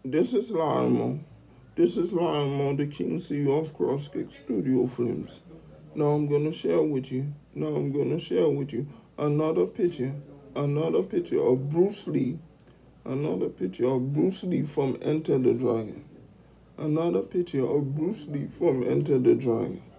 This is Lionel. This is Lionel, the King CEO of CrossKick Studio Films. Now I'm gonna share with you. Another picture. Another picture of Bruce Lee. Another picture of Bruce Lee from Enter the Dragon. Another picture of Bruce Lee from Enter the Dragon.